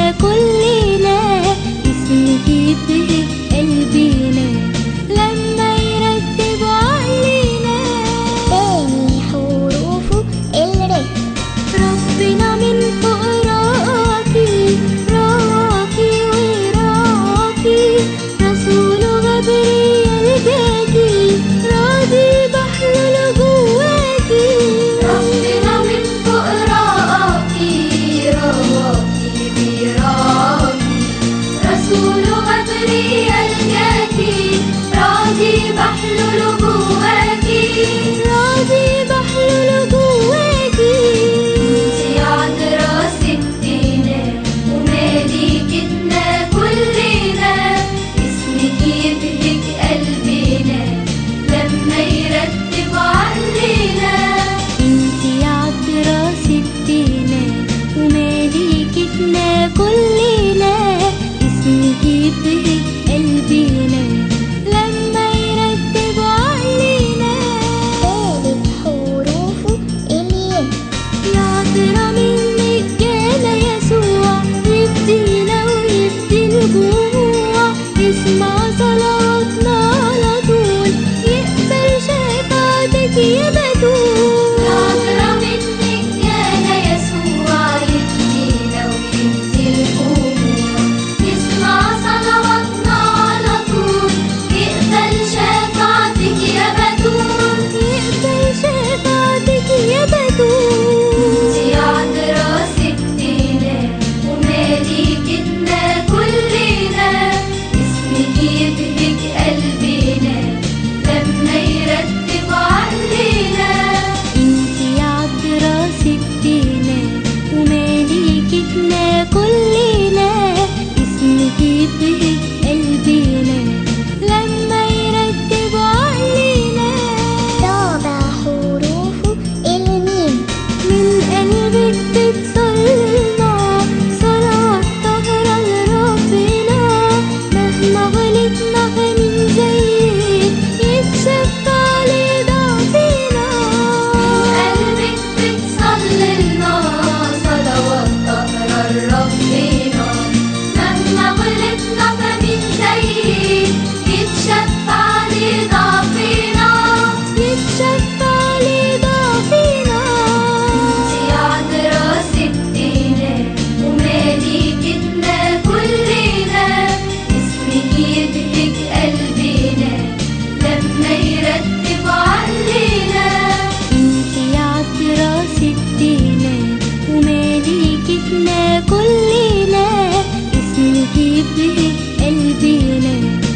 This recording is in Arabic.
كلنا، اسمك يبهج قلبنا لما يرتب عقلنا. تاني حروفه الر. ربنا من فوق راكي راكي وراكي، رسوله غبريل جاكي راضي بحلول جواكي. ربنا من فوق راكي راكي براكي، رسوله غبريل جاكي راضي بحلول جواكي. راضي بحلول جواكي. انتي عذرا ستنا وملكتنا كلنا، اسمك يبهج قلبنا لما يرتب عقلنا. انتي عذرا ستنا وملكتنا كلنا، اسمك يبهج قلبنا لما يرتب عقلنا. تالت حروفه الياء. يا عذرا منك جانا يسوع، يفدينا ويفدي الجموع، يسمع صلواتنا على طول، يقبل شفاعتك يا بتول. عذرا منك جانا يسوع، يفدينا ويفدي الجموع، يسمع صلواتنا على طول، يقبل شفاعتك يا بتول. يقبل شفاعتك يا بتول. انتي عذرا ستنا وملكتنا كلنا، اسمك يبهج قلبنا لما يرتب عقلنا. انتي عذرا ستنا وملكتنا كلنا، اسمك يبهج قلبنا لما يرتب عقلنا. رابع حروفه الميم. من قلبك بتصلنا صلاة طاهرة لربنا، مهما غلطنا فمين زيك يتشفع لضعفنا. قلبك بتصلي لنا صلوات طاهرة لربنا، مهما غلطنا فمين زيك يتشفع لضعفنا. يتشفع لضعفنا. انتي عذرا ستنا وملكتنا كلنا، اسمك يبهج قلبنا لما يرتب عقلنا. انتي عذرا ستنا وملكتنا كلنا، اسمك يبهج قلبنا